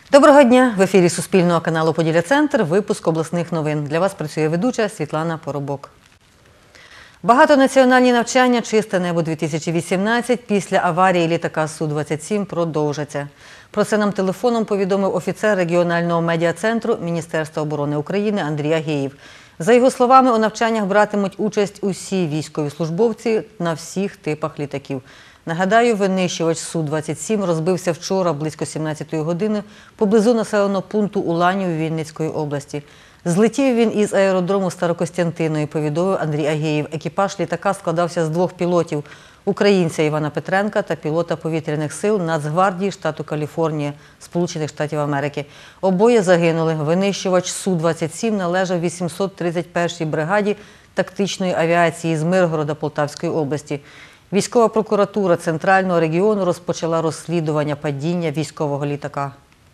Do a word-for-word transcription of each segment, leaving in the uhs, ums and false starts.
Доброго дня! В ефірі Суспільного каналу «Поділля-Центр» випуск обласних новин. Для вас працює ведуча Світлана Поробок. Багатонаціональні навчання «Чисте небо-дві тисячі вісімнадцять» після аварії літака Су двадцять сім продовжаться. Про це нам телефоном повідомив офіцер регіонального медіа-центру Міністерства оборони України Андрій Агеєв. За його словами, у навчаннях братимуть участь усі військові службовці на всіх типах літаків. Нагадаю, винищувач Су двадцять сім розбився вчора близько сімнадцятої години поблизу населеного пункту Уланів Вінницької області. Злетів він із аеродрому Старокостянтиної, повідомив Андрій Агеєв. Екіпаж літака складався з двох пілотів – українця Івана Петренка та пілота повітряних сил Нацгвардії штату Каліфорнія, Сполучених Штатів Америки. Обоє загинули. Винищувач Су двадцять сім належав вісімсот тридцять першій бригаді тактичної авіації з Миргорода Полтавської області. Військова прокуратура Центрального регіону розпочала розслідування падіння військового літака.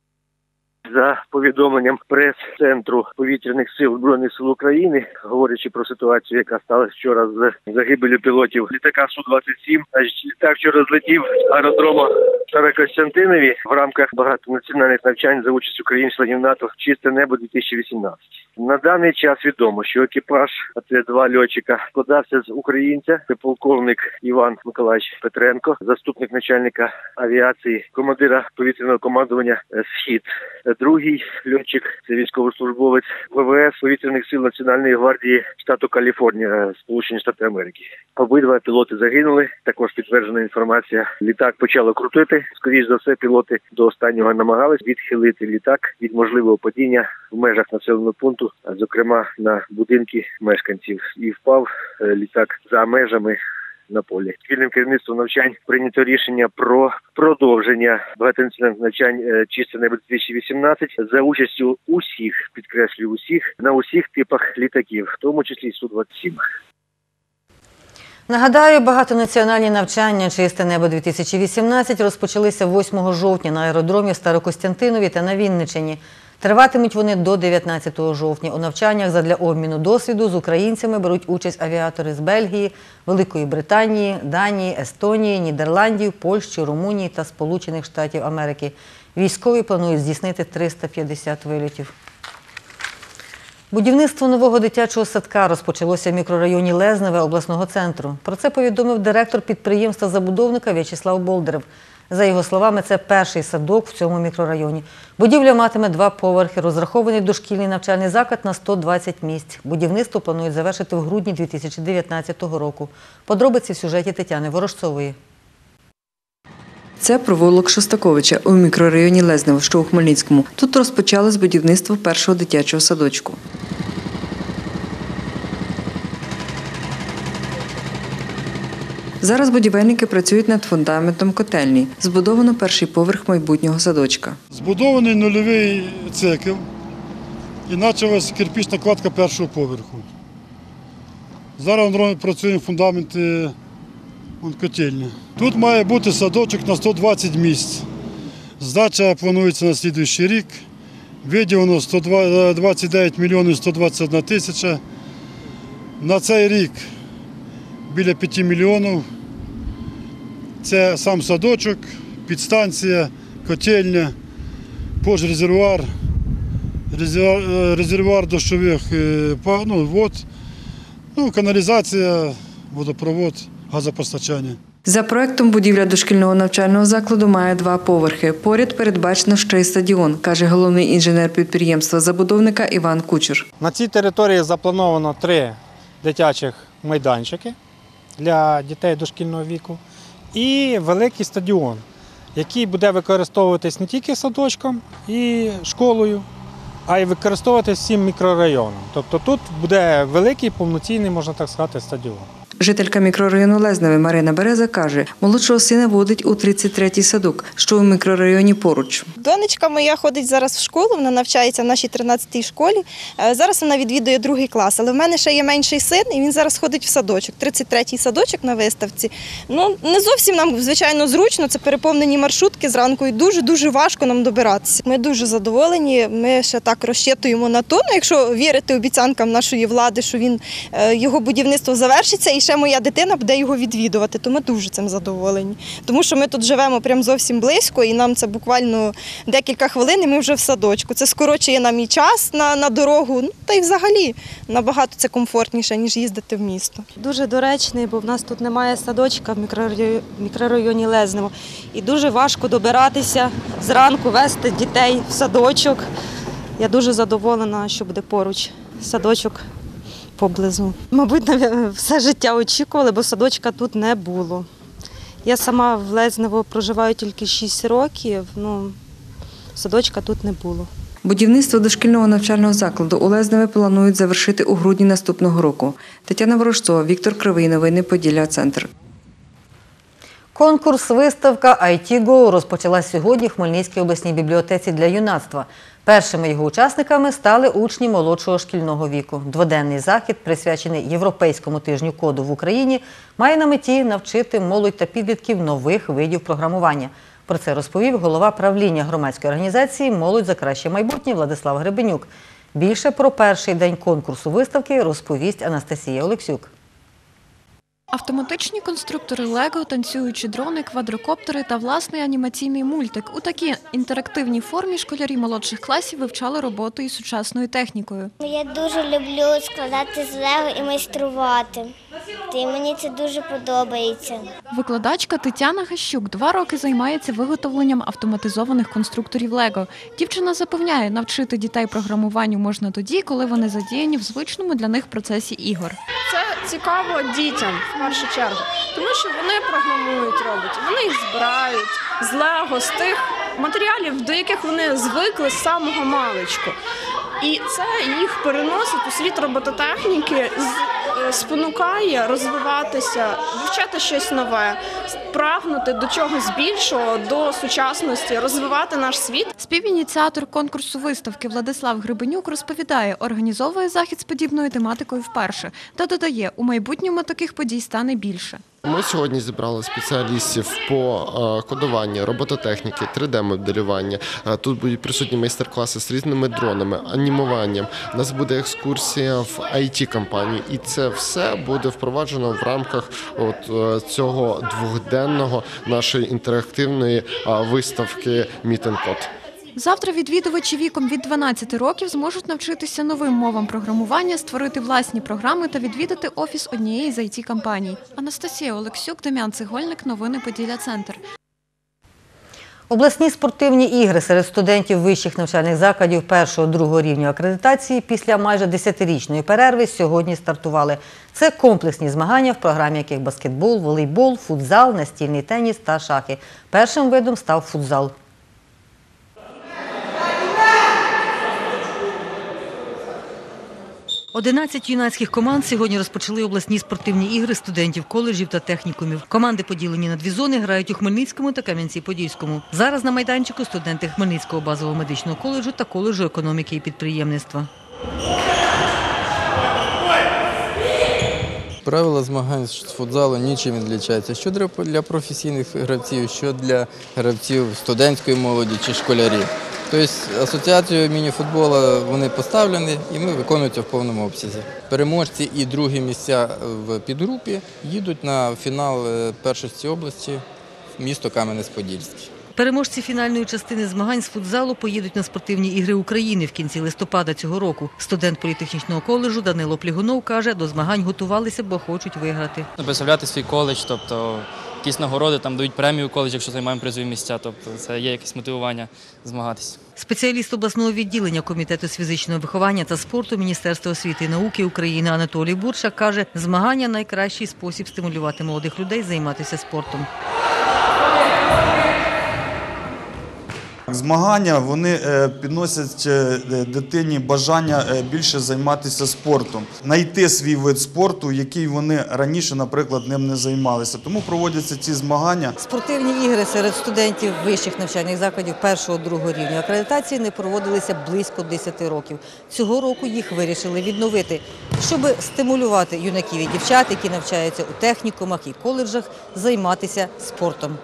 За повідомленням прес-центру повітряних сил Збройних сил України, говорячи про ситуацію, яка сталася вчора з загибелью пілотів літака Су двадцять сім, літак вчора злетів з аеродрому Старокостянтинові в рамках багатонаціональних навчань за участю країн-членів НАТО «Чисте небо-дві тисячі вісімнадцять». На даний час відомо, що екіпаж, а це два льотчика, складався з українця, це полковник Іван Миколаївич Петренко, заступник начальника авіації, командира повітряного командування «Схід». Другий льотчик – це військовослужбовець Ве Ве Ес Повітряних сил Національної гвардії штату Каліфорнія, Сполучені Штати Америки. Обидва пілоти загинули. Також підтверджена інформація. Літак почало крутити. Скоріше за все, пілоти до останнього намагались відхилити літак від можливого падіння в межах населеного пункту, зокрема на будинки мешканців. І впав літак за межами на полі. Спільним керівництвом навчань прийнято рішення про продовження багатонаціональних навчань «Чисте небо-дві тисячі вісімнадцять» за участю усіх, підкреслюю, усіх, на усіх типах літаків, в тому числі Су двадцять сім. Нагадаю, багатонаціональні навчання «Чисте небо-дві тисячі вісімнадцять» розпочалися восьмого жовтня на аеродромі в Старокостянтинові та на Вінниччині. Триватимуть вони до дев'ятнадцятого жовтня. У навчаннях задля обміну досвіду з українцями беруть участь авіатори з Бельгії, Великої Британії, Данії, Естонії, Нідерландів, Польщі, Румунії та Сполучених Штатів Америки. Військові планують здійснити триста п'ятдесят вильотів. Будівництво нового дитячого садка розпочалося в мікрорайоні Лезневе обласного центру. Про це повідомив директор підприємства-забудовника В'ячеслав Болдирев. За його словами, це перший садок в цьому мікрорайоні. Будівля матиме два поверхи, розрахований дошкільний навчальний заклад на сто двадцять місць. Будівництво планують завершити в грудні дві тисячі дев'ятнадцятого року. Подробиці в сюжеті Тетяни Ворожцової. Це провулок Шостаковича у мікрорайоні Лезнево, що у Хмельницькому. Тут розпочалось будівництво першого дитячого садочку. Зараз будівельники працюють над фундаментом котельні. Збудовано перший поверх майбутнього садочка. Збудований нульовий цикл і почалась кирпічна кладка першого поверху. Зараз працюємо фундаменти котельні. Тут має бути садочок на сто двадцять місць. Здача планується на наступний рік. Виділено сто двадцять дев'ять мільйонів сто двадцять одна тисяча. На цей рік біля п'яти мільйонів. Це сам садочок, підстанція, котельня, пожрезервуар, резервуар дощових ну, вод, ну, каналізація, водопровод, газопостачання. За проектом будівля дошкільного навчального закладу має два поверхи. Поряд передбачено ще й стадіон, каже головний інженер підприємства забудовника Іван Кучер. На цій території заплановано три дитячих майданчики для дітей дошкільного віку і великий стадіон, який буде використовуватись не тільки садочком і школою, а й використовуватись всім мікрорайоном. Тобто тут буде великий, повноцінний, можна так сказати, стадіон. Жителька мікрорайону Лезневе Марина Береза каже, молодшого сина водить у тридцять третій садок, що у мікрорайоні поруч. Донечка моя ходить зараз в школу, вона навчається в нашій тринадцятій школі. Зараз вона відвідує другий клас, але в мене ще є менший син, і він зараз ходить в садочок. тридцять третій садочок на виставці. Ну, не зовсім нам, звичайно, зручно, це переповнені маршрутки зранку, і дуже-дуже важко нам добиратися. Ми дуже задоволені, ми ще так розчитуємо на то, ну, якщо вірити обіцянкам нашої влади, що він, його будівництво завершиться, і ще ще моя дитина буде його відвідувати, то ми дуже цим задоволені. Тому що ми тут живемо прям зовсім близько, і нам це буквально декілька хвилин, і ми вже в садочку. Це скорочує нам і час на, на дорогу, ну, та й взагалі набагато це комфортніше, ніж їздити в місто. Дуже доречний, бо в нас тут немає садочка в мікрорайоні, мікрорайоні Лезнево. І дуже важко добиратися зранку, вести дітей в садочок. Я дуже задоволена, що буде поруч садочок поблизу. Мабуть, все життя очікували, бо садочка тут не було. Я сама в Лезнево проживаю тільки шість років, ну, садочка тут не було. Будівництво дошкільного навчального закладу у Лезневі планують завершити у грудні наступного року. Тетяна Ворожцова, Віктор Кривий. Новини Поділля Центр. Конкурс-виставка ай ті Go розпочалась сьогодні в Хмельницькій обласній бібліотеці для юнацтва. Першими його учасниками стали учні молодшого шкільного віку. Дводенний захід, присвячений Європейському тижню коду в Україні, має на меті навчити молодь та підлітків нових видів програмування. Про це розповів голова правління громадської організації «Молодь за краще майбутнє» Владислав Гребенюк. Більше про перший день конкурсу виставки розповість Анастасія Олексюк. Автоматичні конструктори Лего, танцюючі дрони, квадрокоптери та власний анімаційний мультик. У такій інтерактивній формі школярі молодших класів вивчали роботу із сучасною технікою. Я дуже люблю складати з Лего і майструвати. І мені це дуже подобається. Викладачка Тетяна Гащук два роки займається виготовленням автоматизованих конструкторів Лего. Дівчина запевняє, навчити дітей програмуванню можна тоді, коли вони задіяні в звичному для них процесі ігор. Це цікаво дітям, в першу чергу, тому що вони програмують роботів, вони їх збирають з Лего, з тих матеріалів, до яких вони звикли з самого маличку. І це їх переносить у світ робототехніки, спонукає розвиватися, вивчати щось нове, прагнути до чогось більшого, до сучасності, розвивати наш світ. Співініціатор конкурсу виставки Владислав Гребенюк розповідає, організовує захід з подібною тематикою вперше. Та додає, у майбутньому таких подій стане більше. Ми сьогодні зібрали спеціалістів по кодуванню, робототехніки, три де-моделювання. Тут будуть присутні майстер-класи з різними дронами, анімуванням. У нас буде екскурсія в ай ті-компанію. І це все буде впроваджено в рамках от цього двохденного нашої інтерактивної виставки «Meet and Code». Завтра відвідувачі віком від дванадцяти років зможуть навчитися новим мовам програмування, створити власні програми та відвідати офіс однієї з ай ті-компаній. Анастасія Олексюк, Дем'ян Цегольник. Новини Поділля Центр. Обласні спортивні ігри серед студентів вищих навчальних закладів першого-другого рівня акредитації після майже десятирічної перерви сьогодні стартували. Це комплексні змагання, в програмі яких баскетбол, волейбол, футзал, настільний теніс та шахи. Першим видом став футзал. одинадцять юнацьких команд сьогодні розпочали обласні спортивні ігри студентів коледжів та технікумів. Команди поділені на дві зони, грають у Хмельницькому та Кам'янці-Подільському. Зараз на майданчику студенти Хмельницького базового медичного коледжу та коледжу економіки і підприємництва. Правила змагань з футзалу нічим не відрізняються. Що для професійних гравців, що для гравців студентської молоді чи школярів. Тобто асоціацію міні-футболу вони поставлені і ми виконуємо в повному обсязі. Переможці і другі місця в підгрупі їдуть на фінал першості області в місто Кам'янець-Подільський. Переможці фінальної частини змагань з футзалу поїдуть на спортивні ігри України в кінці листопада цього року. Студент політехнічного коледжу Данило Плігунов каже, до змагань готувалися, бо хочуть виграти. Представляти свій коледж, тобто якісь нагороди, там дають премію коледж, якщо займаємо призові місця, тобто це є якесь мотивування змагатися. Спеціаліст обласного відділення Комітету з фізичного виховання та спорту Міністерства освіти і науки України Анатолій Бурчак каже, змагання – найкращий спосіб стимулювати молодих людей займатися спортом. Змагання вони підносять дитині бажання більше займатися спортом, знайти свій вид спорту, який вони раніше, наприклад, ним не займалися. Тому проводяться ці змагання. Спортивні ігри серед студентів вищих навчальних закладів першого-другого рівня акредитації не проводилися близько десяти років. Цього року їх вирішили відновити, щоб стимулювати юнаків і дівчат, які навчаються у технікумах і коледжах, займатися спортом.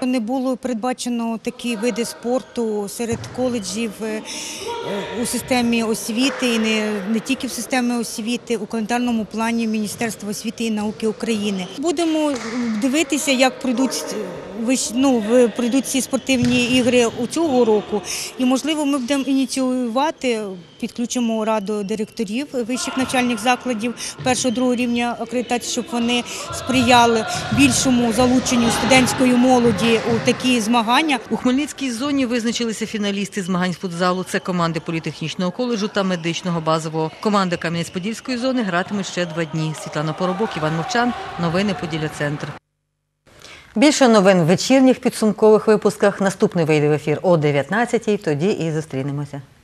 не було передбачено такі види спорту серед коледжів у системі освіти і не, не тільки в системі освіти, у календарному плані Міністерства освіти і науки України. Будемо дивитися, як пройдуть, ну, пройдуть ці спортивні ігри у цього року. І, можливо, ми будемо ініціювати, підключимо раду директорів вищих навчальних закладів першого-другого рівня акредитації, щоб вони сприяли більшому залученню студентської молоді у такі змагання. У Хмельницькій зоні визначилися фіналісти змагань з футзалу. Це команди політехнічного коледжу та медичного базового. Команди Кам'янець-Подільської зони гратимуть ще два дні. Світлана Поробок, Іван Мовчан. Новини Поділля-Центр. Більше новин в вечірніх підсумкових випусках. Наступний вийде в ефір о дев'ятнадцятій. Тоді і зустрінемося.